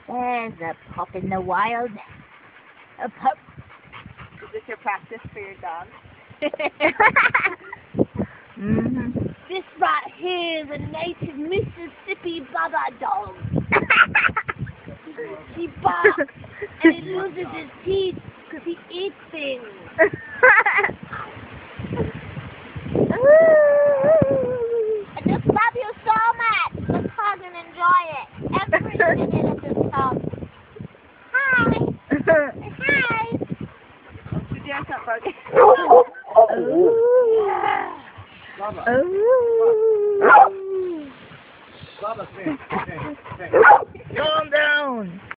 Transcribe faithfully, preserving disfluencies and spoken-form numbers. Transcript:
There's a pup in the wild. A pup. Is this your practice for your dog? Mm-hmm. This right here is a native Mississippi Baba dog. He barks and he loses his teeth because he eats things. I just love you so much. Just hug and enjoy it. Every minute of this talk. Hi. Hi. Did you have that buggy? Oh. Baba, Calm down.